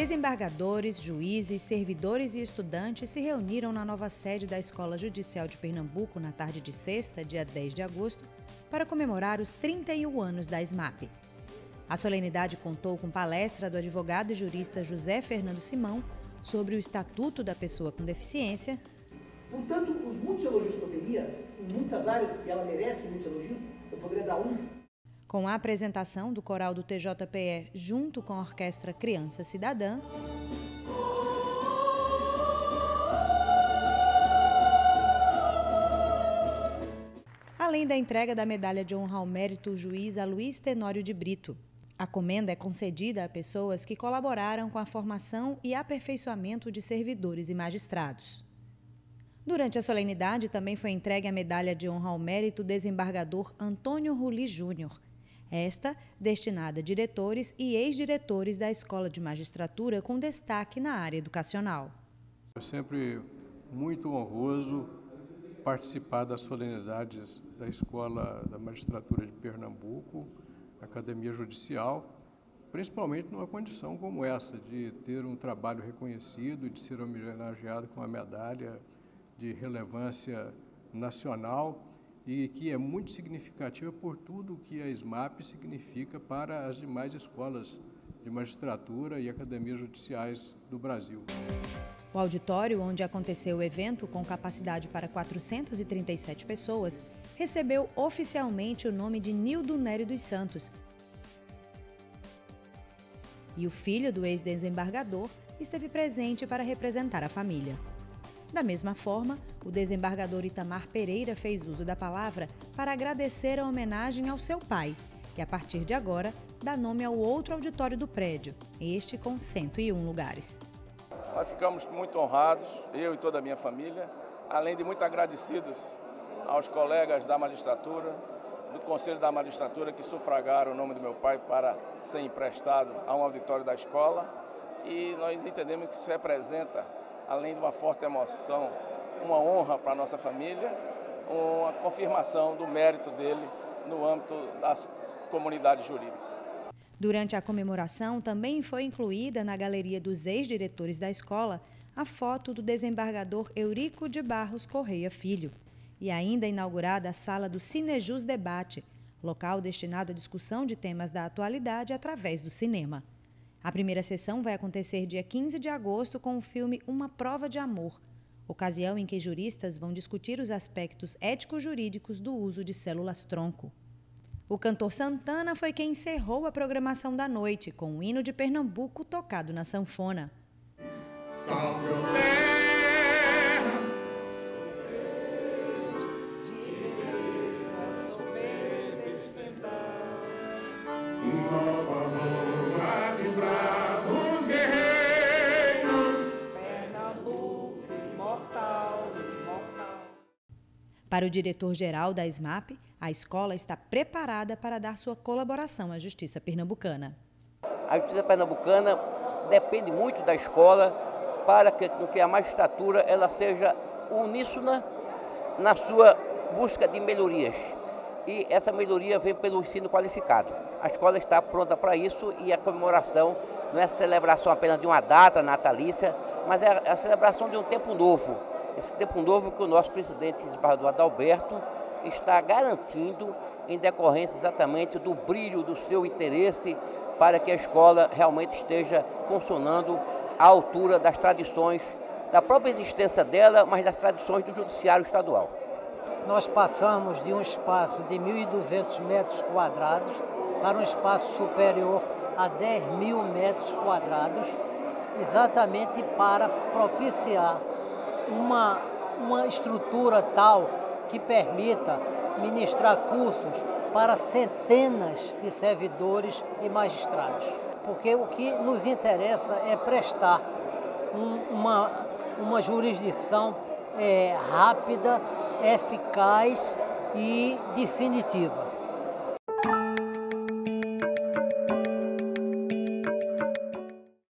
Desembargadores, juízes, servidores e estudantes se reuniram na nova sede da Escola Judicial de Pernambuco na tarde de sexta, dia 10 de agosto, para comemorar os 31 anos da SMAP. A solenidade contou com palestra do advogado e jurista José Fernando Simão sobre o Estatuto da Pessoa com Deficiência. Portanto, os muitos elogios que eu teria, em muitas áreas, e ela merece muitos elogios, eu poderia dar um. Com a apresentação do coral do TJPE junto com a Orquestra Criança Cidadã, além da entrega da medalha de honra ao mérito juiz Luiz Tenório de Brito. A comenda é concedida a pessoas que colaboraram com a formação e aperfeiçoamento de servidores e magistrados. Durante a solenidade, também foi entregue a medalha de honra ao mérito desembargador Antônio Ruli Júnior, esta destinada a diretores e ex-diretores da Escola de Magistratura com destaque na área educacional. É sempre muito honroso participar das solenidades da Escola da Magistratura de Pernambuco, Academia Judicial, principalmente numa condição como essa, de ter um trabalho reconhecido, de ser homenageado com uma medalha de relevância nacional e que é muito significativa por tudo que a SMAP significa para as demais escolas de magistratura e academias judiciais do Brasil. O auditório, onde aconteceu o evento, com capacidade para 437 pessoas, recebeu oficialmente o nome de Nildo Nery dos Santos. E o filho do ex-desembargador esteve presente para representar a família. Da mesma forma, o desembargador Itamar Pereira fez uso da palavra para agradecer a homenagem ao seu pai, que a partir de agora dá nome ao outro auditório do prédio, este com 101 lugares. Nós ficamos muito honrados, eu e toda a minha família, além de muito agradecidos aos colegas da magistratura, do Conselho da Magistratura, que sufragaram o nome do meu pai para ser emprestado a um auditório da escola. E nós entendemos que isso representa, além de uma forte emoção, uma honra para a nossa família, uma confirmação do mérito dele no âmbito da comunidade jurídica. Durante a comemoração, também foi incluída na galeria dos ex-diretores da escola a foto do desembargador Eurico de Barros Correia Filho e ainda inaugurada a sala do Cinejus Debate, local destinado à discussão de temas da atualidade através do cinema. A primeira sessão vai acontecer dia 15 de agosto com o filme Uma Prova de Amor, ocasião em que juristas vão discutir os aspectos ético-jurídicos do uso de células-tronco. O cantor Santana foi quem encerrou a programação da noite, com o hino de Pernambuco tocado na sanfona. Para o diretor-geral da SMAP, a escola está preparada para dar sua colaboração à Justiça Pernambucana. A Justiça Pernambucana depende muito da escola para que a magistratura ela seja uníssona na sua busca de melhorias. E essa melhoria vem pelo ensino qualificado. A escola está pronta para isso e a comemoração não é a celebração apenas de uma data natalícia, mas é a celebração de um tempo novo. Esse tempo novo que o nosso presidente, desembargador Adalberto, está garantindo em decorrência exatamente do brilho do seu interesse para que a escola realmente esteja funcionando à altura das tradições, da própria existência dela, mas das tradições do judiciário estadual. Nós passamos de um espaço de 1.200 metros quadrados para um espaço superior a 10.000 metros quadrados, exatamente para propiciar uma estrutura tal que permita ministrar cursos para centenas de servidores e magistrados. Porque o que nos interessa é prestar uma jurisdição rápida, eficaz e definitiva.